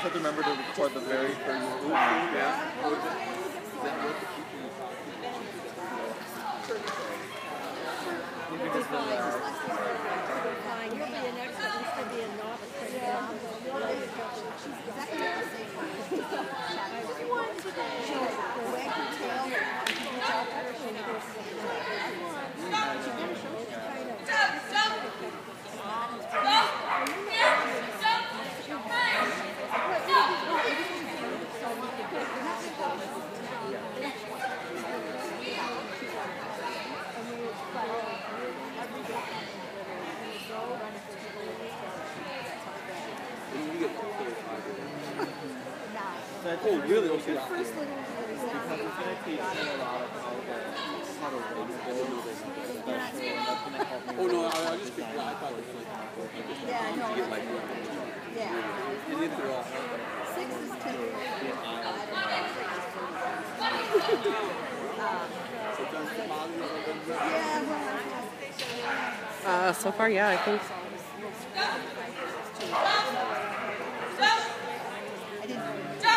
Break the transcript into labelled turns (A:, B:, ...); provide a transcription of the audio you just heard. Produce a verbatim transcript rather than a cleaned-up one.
A: have to remember to record the very first move. Yeah. Is that worth the keeping?
B: You'll be fine. You'll be an expert. You should be a novice.
A: Oh, really? Okay. Because it's going to teach you a lot of how to how to oh no, I, I just think I thought it was like
B: yeah, no,
A: to get like
B: yeah.
A: and if they're all
B: Six is two.
C: Uh, so far, yeah, I think.
B: I didn't